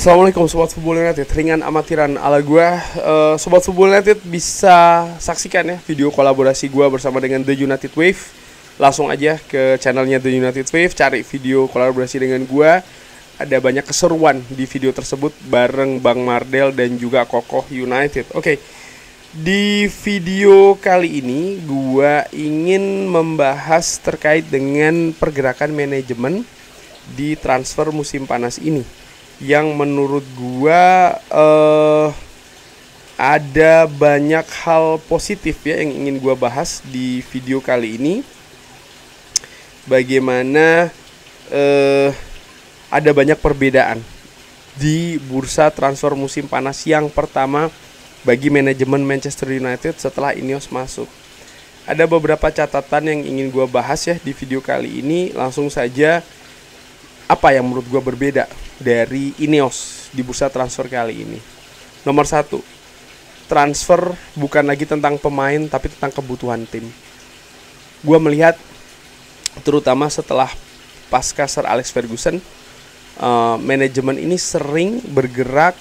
Assalamualaikum Sobat Football United, ringan amatiran ala gue. Sobat Football United bisa saksikan ya video kolaborasi gue bersama dengan The United Wave. Langsung aja ke channelnya The United Wave, cari video kolaborasi dengan gue. Ada banyak keseruan di video tersebut bareng Bang Mardel dan juga Kokoh United. Oke, di video kali ini gue ingin membahas terkait dengan pergerakan manajemen di transfer musim panas ini, yang menurut gua ada banyak hal positif ya yang ingin gua bahas di video kali ini. Bagaimana ada banyak perbedaan di bursa transfer musim panas yang pertama bagi manajemen Manchester United setelah Ineos masuk. Ada beberapa catatan yang ingin gua bahas ya di video kali ini. Langsung saja, apa yang menurut gue berbeda dari Ineos di bursa transfer kali ini. Nomor 1, transfer bukan lagi tentang pemain tapi tentang kebutuhan tim. Gue melihat terutama setelah pasca Sir Alex Ferguson, manajemen ini sering bergerak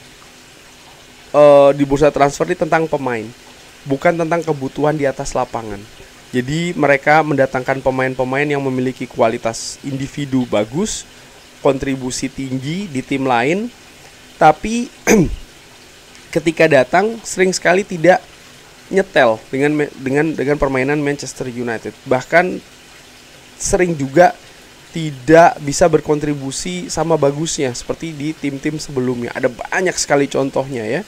di bursa transfer ini tentang pemain, bukan tentang kebutuhan di atas lapangan. Jadi mereka mendatangkan pemain-pemain yang memiliki kualitas individu bagus, kontribusi tinggi di tim lain, tapi ketika datang sering sekali tidak nyetel dengan permainan Manchester United. Bahkan sering juga tidak bisa berkontribusi sama bagusnya seperti di tim-tim sebelumnya. Ada banyak sekali contohnya ya.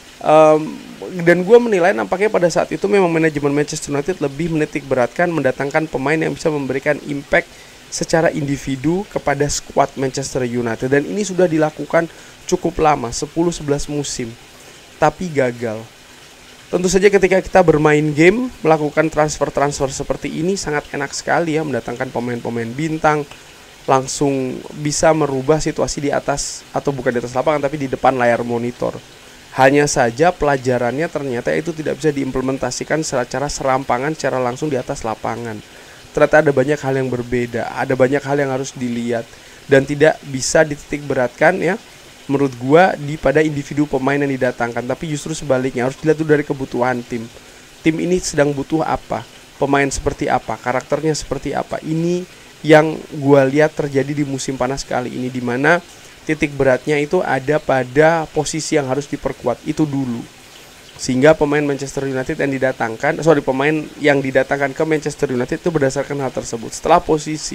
Dan gue menilai nampaknya pada saat itu memang manajemen Manchester United lebih menitik beratkan mendatangkan pemain yang bisa memberikan impact secara individu kepada skuad Manchester United. Dan ini sudah dilakukan cukup lama, 10-11 musim, tapi gagal. Tentu saja ketika kita bermain game, melakukan transfer-transfer seperti ini sangat enak sekali ya, mendatangkan pemain-pemain bintang, langsung bisa merubah situasi di atas, atau bukan di atas lapangan tapi di depan layar monitor. Hanya saja pelajarannya ternyata itu tidak bisa diimplementasikan secara serampangan, secara langsung di atas lapangan. Ternyata ada banyak hal yang berbeda, ada banyak hal yang harus dilihat, dan tidak bisa dititik beratkan ya menurut gua pada individu pemain yang didatangkan, tapi justru sebaliknya harus dilihat dari kebutuhan tim. Tim ini sedang butuh apa, pemain seperti apa, karakternya seperti apa. Ini yang gua lihat terjadi di musim panas kali ini, di mana titik beratnya itu ada pada posisi yang harus diperkuat itu dulu, sehingga pemain Manchester United yang pemain yang didatangkan ke Manchester United itu berdasarkan hal tersebut. Setelah posisi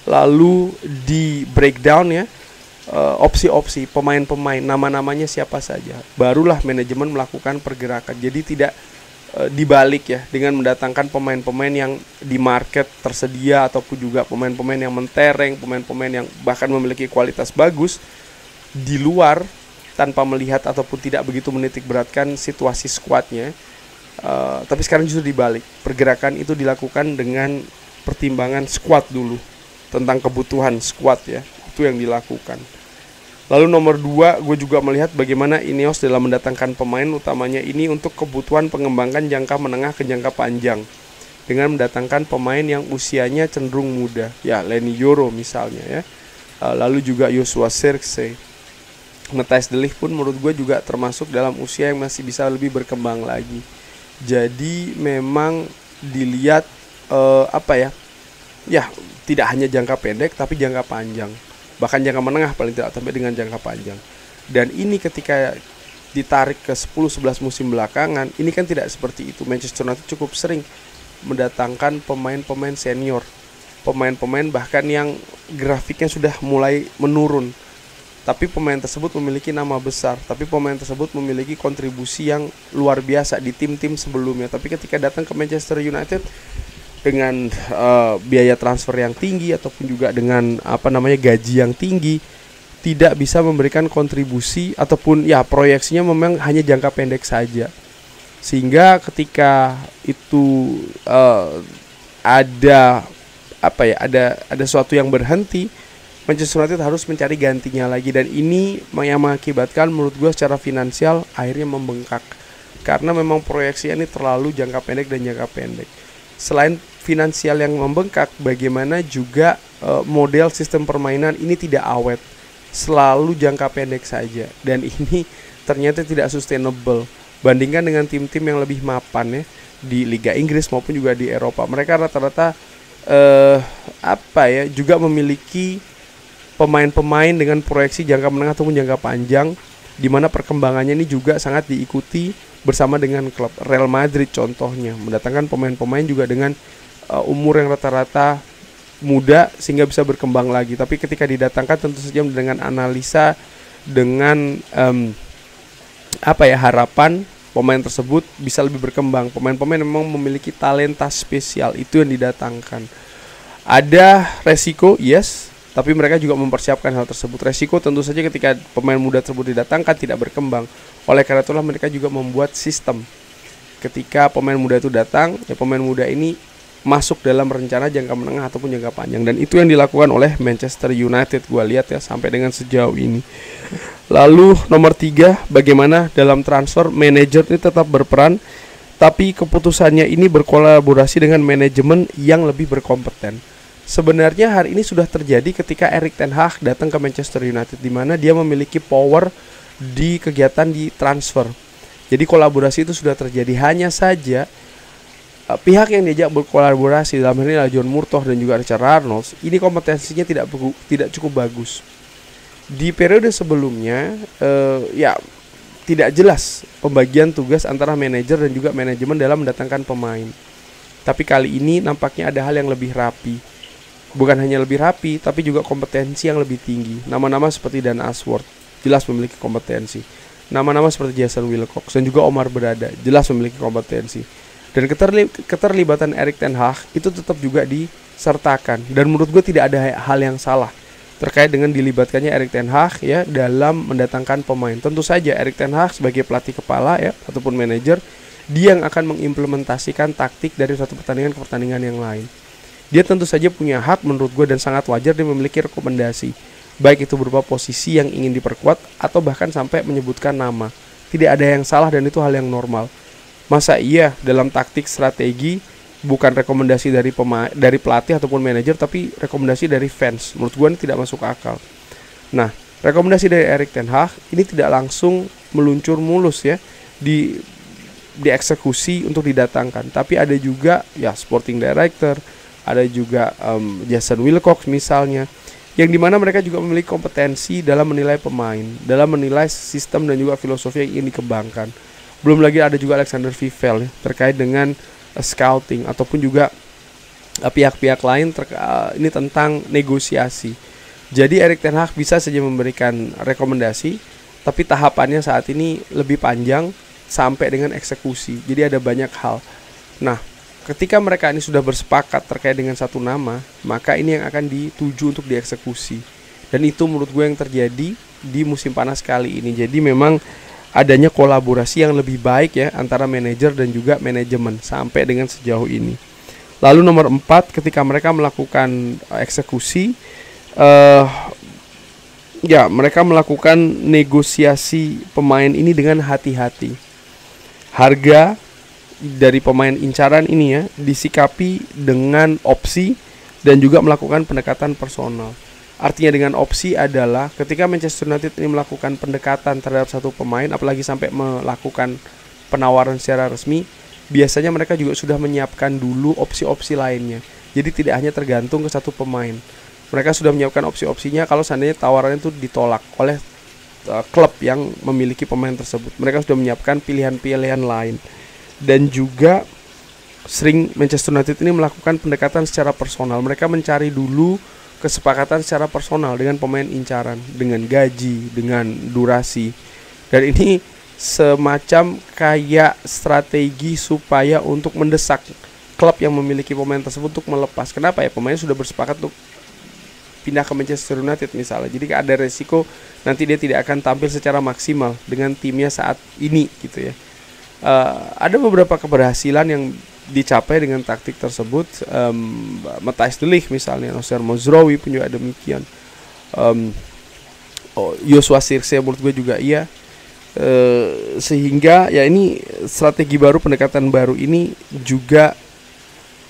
lalu di breakdown ya, opsi-opsi pemain-pemain, nama-namanya siapa saja, barulah manajemen melakukan pergerakan. Jadi tidak dibalik ya, dengan mendatangkan pemain-pemain yang di market tersedia, ataupun juga pemain-pemain yang mentereng, pemain-pemain yang bahkan memiliki kualitas bagus di luar, tanpa melihat ataupun tidak begitu menitik beratkan situasi skuadnya. Tapi sekarang justru dibalik, pergerakan itu dilakukan dengan pertimbangan skuad dulu, tentang kebutuhan skuad ya, itu yang dilakukan. Lalu nomor 2, gue juga melihat bagaimana Ineos dalam mendatangkan pemain utamanya ini untuk kebutuhan pengembangan jangka menengah ke jangka panjang, dengan mendatangkan pemain yang usianya cenderung muda, ya Leny Yoro misalnya ya. Lalu juga Joshua Zirkzee, Matthijs de Ligt pun menurut gue juga termasuk dalam usia yang masih bisa lebih berkembang lagi. Jadi memang dilihat ya tidak hanya jangka pendek tapi jangka panjang, bahkan jangka menengah paling tidak, sampai dengan jangka panjang. Dan ini ketika ditarik ke 10-11 musim belakangan, ini kan tidak seperti itu. Manchester United cukup sering mendatangkan pemain-pemain senior, pemain-pemain bahkan yang grafiknya sudah mulai menurun, tapi pemain tersebut memiliki nama besar, tapi pemain tersebut memiliki kontribusi yang luar biasa di tim-tim sebelumnya. Tapi ketika datang ke Manchester United dengan biaya transfer yang tinggi, ataupun juga dengan gaji yang tinggi, tidak bisa memberikan kontribusi, ataupun ya proyeksinya memang hanya jangka pendek saja. Sehingga ketika itu ada sesuatu yang berhenti, Manchester United harus mencari gantinya lagi. Dan ini yang mengakibatkan menurut gue secara finansial akhirnya membengkak, karena memang proyeksinya ini terlalu jangka pendek dan jangka pendek. Selain finansial yang membengkak, bagaimana juga model sistem permainan ini tidak awet. selalu jangka pendek saja, dan ini ternyata tidak sustainable. Bandingkan dengan tim-tim yang lebih mapan ya di Liga Inggris maupun juga di Eropa, mereka rata-rata juga memiliki pemain-pemain dengan proyeksi jangka menengah ataupun jangka panjang, di mana perkembangannya ini juga sangat diikuti bersama dengan klub. Real Madrid contohnya mendatangkan pemain-pemain juga dengan umur yang rata-rata muda sehingga bisa berkembang lagi. Tapi ketika didatangkan tentu saja dengan analisa, dengan harapan pemain tersebut bisa lebih berkembang. Pemain-pemain memang memiliki talenta spesial, itu yang didatangkan. Ada resiko, yes, tapi mereka juga mempersiapkan hal tersebut. Resiko tentu saja ketika pemain muda tersebut didatangkan tidak berkembang. Oleh karena itulah mereka juga membuat sistem. Ketika pemain muda itu datang, ya pemain muda ini masuk dalam rencana jangka menengah ataupun jangka panjang, dan itu yang dilakukan oleh Manchester United, gue lihat ya sampai dengan sejauh ini. Lalu nomor 3, bagaimana dalam transfer manajer ini tetap berperan, tapi keputusannya ini berkolaborasi dengan manajemen yang lebih berkompeten. Sebenarnya hari ini sudah terjadi ketika Erik ten Hag datang ke Manchester United, di mana dia memiliki power di kegiatan di transfer. Jadi kolaborasi itu sudah terjadi, hanya saja pihak yang diajak berkolaborasi dalam hal ini adalah John Murtough dan juga Richard Arnold, ini kompetensinya tidak cukup bagus. Di periode sebelumnya tidak jelas pembagian tugas antara manajer dan juga manajemen dalam mendatangkan pemain. Tapi kali ini nampaknya ada hal yang lebih rapi. Bukan hanya lebih rapi, tapi juga kompetensi yang lebih tinggi. Nama-nama seperti Dan Ashworth jelas memiliki kompetensi. Nama-nama seperti Jason Wilcox dan juga Omar Berada jelas memiliki kompetensi. Dan keterlibatan Erik ten Hag itu tetap juga disertakan. Dan menurut gue tidak ada hal yang salah terkait dengan dilibatkannya Erik ten Hag ya dalam mendatangkan pemain. Tentu saja Erik ten Hag sebagai pelatih kepala ya ataupun manajer, dia yang akan mengimplementasikan taktik dari satu pertandingan ke pertandingan yang lain. Dia tentu saja punya hak menurut gue, dan sangat wajar dia memiliki rekomendasi, baik itu berupa posisi yang ingin diperkuat atau bahkan sampai menyebutkan nama. Tidak ada yang salah dan itu hal yang normal. Masa iya dalam taktik strategi bukan rekomendasi dari pelatih ataupun manajer, tapi rekomendasi dari fans? Menurut gue ini tidak masuk akal. Nah, rekomendasi dari Erik ten Hag ini tidak langsung meluncur mulus ya dieksekusi untuk didatangkan, tapi ada juga ya sporting director, ada juga Jason Wilcox misalnya, yang dimana mereka juga memiliki kompetensi dalam menilai pemain, dalam menilai sistem dan juga filosofi yang ingin dikembangkan. Belum lagi ada juga Alexander Vivel ya, terkait dengan scouting ataupun juga pihak-pihak lain ini tentang negosiasi. Jadi Erik ten Hag bisa saja memberikan rekomendasi, tapi tahapannya saat ini lebih panjang sampai dengan eksekusi. Jadi ada banyak hal. Nah, ketika mereka ini sudah bersepakat terkait dengan satu nama, maka ini yang akan dituju untuk dieksekusi. Dan itu menurut gue yang terjadi di musim panas kali ini. Jadi memang adanya kolaborasi yang lebih baik ya antara manajer dan juga manajemen sampai dengan sejauh ini. Lalu nomor 4, ketika mereka melakukan eksekusi, mereka melakukan negosiasi pemain ini dengan hati-hati. Harga dari pemain incaran ini ya disikapi dengan opsi dan juga melakukan pendekatan personal. Artinya dengan opsi adalah ketika Manchester United ini melakukan pendekatan terhadap satu pemain, apalagi sampai melakukan penawaran secara resmi, biasanya mereka juga sudah menyiapkan dulu opsi-opsi lainnya. Jadi tidak hanya tergantung ke satu pemain. Mereka sudah menyiapkan opsi-opsinya kalau seandainya tawaran itu ditolak oleh klub yang memiliki pemain tersebut. Mereka sudah menyiapkan pilihan-pilihan lain. Dan juga sering Manchester United ini melakukan pendekatan secara personal. Mereka mencari dulu kesepakatan secara personal dengan pemain incaran, dengan gaji, dengan durasi. Dan ini semacam kayak strategi supaya untuk mendesak klub yang memiliki pemain tersebut untuk melepas. Kenapa ya? Pemain sudah bersepakat untuk pindah ke Manchester United misalnya. Jadi ada resiko nanti dia tidak akan tampil secara maksimal dengan timnya saat ini gitu ya. Ada beberapa keberhasilan yang dicapai dengan taktik tersebut. Matthijs de Ligt misalnya, Nozer Mazraoui pun juga demikian. Joshua Zirkzee menurut gue juga iya. Sehingga ya ini strategi baru, pendekatan baru ini juga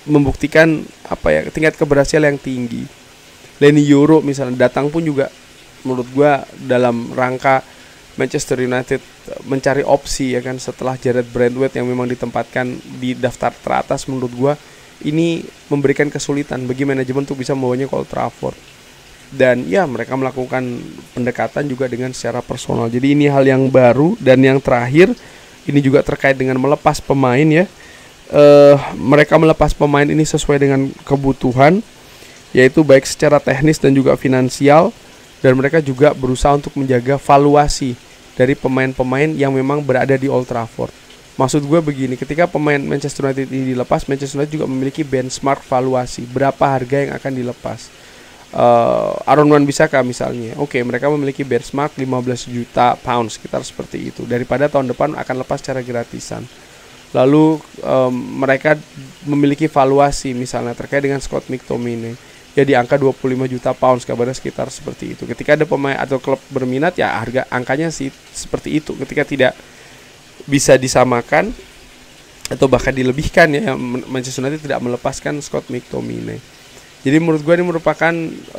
membuktikan tingkat keberhasilan yang tinggi. Leny Yoro misalnya datang pun juga menurut gua dalam rangka Manchester United mencari opsi ya kan setelah Jared Brandtwaite yang memang ditempatkan di daftar teratas. Menurut gua ini memberikan kesulitan bagi manajemen untuk bisa membawanya ke Old Trafford. Dan ya mereka melakukan pendekatan juga dengan secara personal. Jadi ini hal yang baru. Dan yang terakhir ini juga terkait dengan melepas pemain ya. Mereka melepas pemain ini sesuai dengan kebutuhan, yaitu baik secara teknis dan juga finansial. Dan mereka juga berusaha untuk menjaga valuasi dari pemain-pemain yang memang berada di Old Trafford. Maksud gue begini, ketika pemain Manchester United ini dilepas, Manchester United juga memiliki benchmark valuasi berapa harga yang akan dilepas. Aaron Wan-Bissaka misalnya, oke, mereka memiliki benchmark 15 juta pound, sekitar seperti itu. Daripada tahun depan akan lepas secara gratisan. Lalu mereka memiliki valuasi misalnya terkait dengan Scott McTominay, ya di angka 25 juta pounds, kabarnya sekitar seperti itu. Ketika ada pemain atau klub berminat, ya harga angkanya sih seperti itu. Ketika tidak bisa disamakan atau bahkan dilebihkan ya, Manchester United tidak melepaskan Scott McTominay. Jadi menurut gue ini merupakan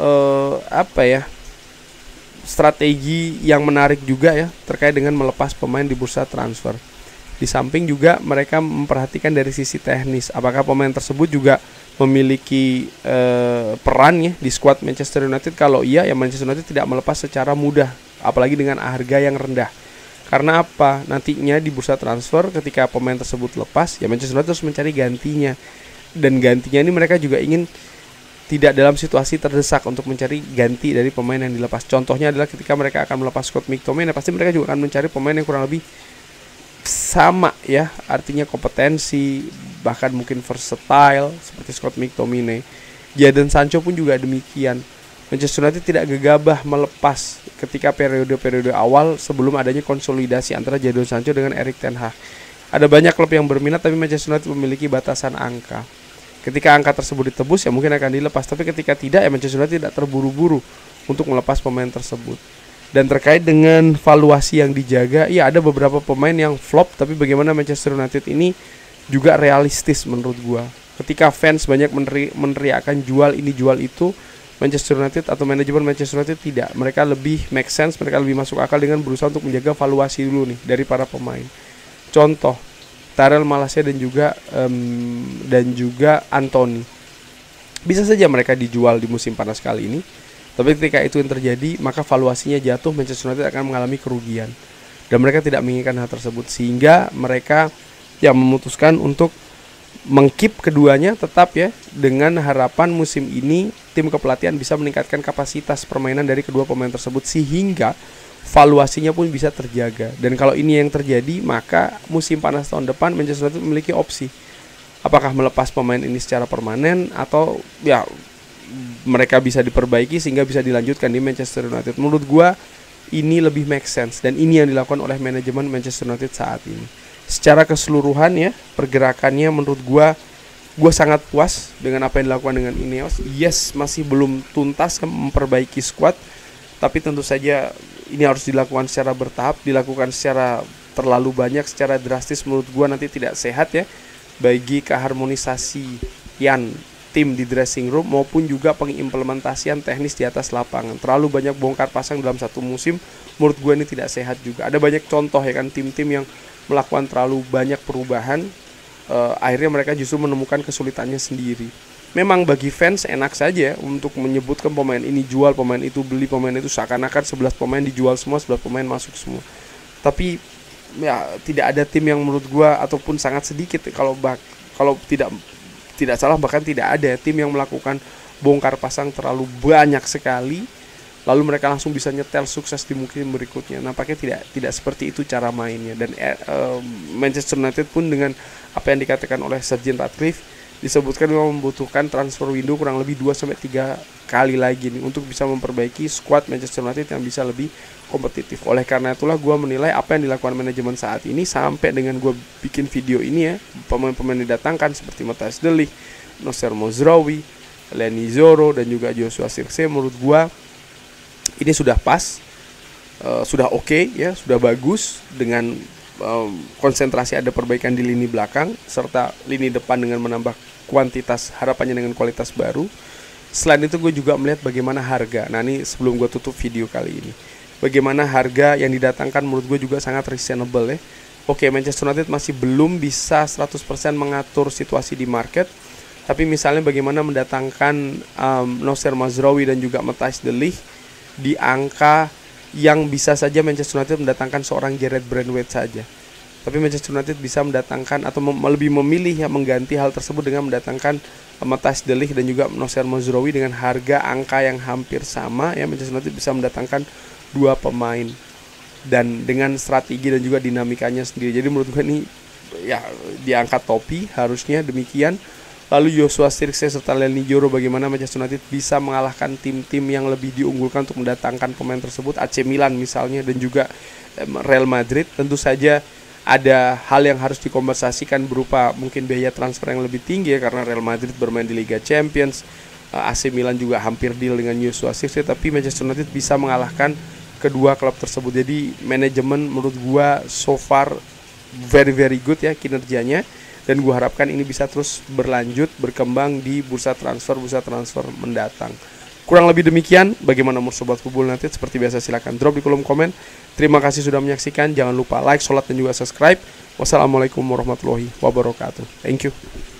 strategi yang menarik juga ya terkait dengan melepas pemain di bursa transfer. Di samping juga mereka memperhatikan dari sisi teknis, apakah pemain tersebut juga memiliki peran ya di skuad Manchester United. Kalau iya, ya Manchester United tidak melepas secara mudah, apalagi dengan harga yang rendah. Karena apa? Nantinya di bursa transfer ketika pemain tersebut lepas, ya Manchester United harus mencari gantinya. Dan gantinya ini mereka juga ingin tidak dalam situasi terdesak untuk mencari ganti dari pemain yang dilepas. Contohnya adalah ketika mereka akan melepas Scott McTominay, pasti mereka juga akan mencari pemain yang kurang lebih sama ya, artinya kompetensi, bahkan mungkin versatile seperti Scott McTominay. Jadon Sancho pun juga demikian. Manchester United tidak gegabah melepas ketika periode-periode awal sebelum adanya konsolidasi antara Jadon Sancho dengan Erik ten Hag. Ada banyak klub yang berminat, tapi Manchester United memiliki batasan angka. Ketika angka tersebut ditebus, ya mungkin akan dilepas. Tapi ketika tidak, ya Manchester United tidak terburu-buru untuk melepas pemain tersebut. Dan terkait dengan valuasi yang dijaga, ya ada beberapa pemain yang flop, tapi bagaimana Manchester United ini juga realistis menurut gua. Ketika fans banyak meneriakan jual ini jual itu, Manchester United atau manajemen Manchester United tidak. Mereka lebih make sense, mereka lebih masuk akal dengan berusaha untuk menjaga valuasi dulu nih dari para pemain. Contoh, Tyrell Malacia dan juga Anthony. Bisa saja mereka dijual di musim panas kali ini. Tapi ketika itu yang terjadi, maka valuasinya jatuh, Manchester United akan mengalami kerugian. Dan mereka tidak menginginkan hal tersebut. Sehingga mereka yang memutuskan untuk mengkeep keduanya tetap ya, dengan harapan musim ini tim kepelatihan bisa meningkatkan kapasitas permainan dari kedua pemain tersebut sehingga valuasinya pun bisa terjaga. Dan kalau ini yang terjadi, maka musim panas tahun depan Manchester United memiliki opsi. Apakah melepas pemain ini secara permanen atau ya mereka bisa diperbaiki sehingga bisa dilanjutkan di Manchester United. Menurut gua ini lebih make sense dan ini yang dilakukan oleh manajemen Manchester United saat ini. Secara keseluruhan ya, pergerakannya menurut gua sangat puas dengan apa yang dilakukan dengan Ineos. Yes, masih belum tuntas memperbaiki skuad, tapi tentu saja ini harus dilakukan secara bertahap, dilakukan secara terlalu banyak, secara drastis menurut gua nanti tidak sehat ya bagi keharmonisasian tim di dressing room maupun juga pengimplementasian teknis di atas lapangan. Terlalu banyak bongkar pasang dalam satu musim, menurut gue ini tidak sehat juga. Ada banyak contoh ya kan, tim-tim yang melakukan terlalu banyak perubahan, akhirnya mereka justru menemukan kesulitannya sendiri. Memang bagi fans enak saja untuk menyebutkan pemain ini jual, pemain itu beli, pemain itu seakan-akan 11 pemain dijual semua, 11 pemain masuk semua. Tapi ya tidak ada tim yang menurut gue, ataupun sangat sedikit kalau tidak salah, bahkan tidak ada tim yang melakukan bongkar pasang terlalu banyak sekali lalu mereka langsung bisa nyetel sukses di musim berikutnya. Nampaknya tidak seperti itu cara mainnya. Dan Manchester United pun dengan apa yang dikatakan oleh Sir Jim Ratcliffe, disebutkan memang membutuhkan transfer window kurang lebih 2-3 kali lagi nih untuk bisa memperbaiki skuad Manchester United yang bisa lebih kompetitif. Oleh karena itulah gue menilai apa yang dilakukan manajemen saat ini sampai dengan gue bikin video ini ya, pemain-pemain didatangkan seperti Matthijs de Ligt, Nocer Mazraoui, Leny Yoro dan juga Joshua Zirkzee, menurut gue ini sudah pas, sudah oke ya, sudah bagus dengan konsentrasi ada perbaikan di lini belakang serta lini depan dengan menambah kuantitas, harapannya dengan kualitas baru. Selain itu gue juga melihat bagaimana harga. Nah ini sebelum gue tutup video kali ini, bagaimana harga yang didatangkan menurut gue juga sangat reasonable ya. Oke, Manchester United masih belum bisa 100% mengatur situasi di market, tapi misalnya bagaimana mendatangkan Noussair Mazraoui dan juga Matthijs de Ligt di angka yang bisa saja Manchester United mendatangkan seorang Gerard Brandwaite saja. Tapi Manchester United bisa mendatangkan atau lebih memilih yang mengganti hal tersebut dengan mendatangkan Matthijs de Ligt dan juga Noussair Mazraoui dengan harga angka yang hampir sama ya. Manchester United bisa mendatangkan dua pemain dan dengan strategi dan juga dinamikanya sendiri. Jadi menurut gue ini ya diangkat topi, harusnya demikian. Lalu Joshua Zirkzee serta Leny Yoro, bagaimana Manchester United bisa mengalahkan tim-tim yang lebih diunggulkan untuk mendatangkan pemain tersebut, AC Milan misalnya dan juga Real Madrid. Tentu saja ada hal yang harus dikonversasikan berupa mungkin biaya transfer yang lebih tinggi ya, karena Real Madrid bermain di Liga Champions, AC Milan juga hampir deal dengan Joshua Zirkzee, tapi Manchester United bisa mengalahkan kedua klub tersebut. Jadi manajemen menurut gua so far very good ya kinerjanya, dan gua harapkan ini bisa terus berlanjut berkembang di bursa transfer mendatang. Kurang lebih demikian. Bagaimana menurut Sobat Football United? Seperti biasa silahkan drop di kolom komen. Terima kasih sudah menyaksikan. Jangan lupa like, share, dan juga subscribe. Wassalamualaikum warahmatullahi wabarakatuh. Thank you.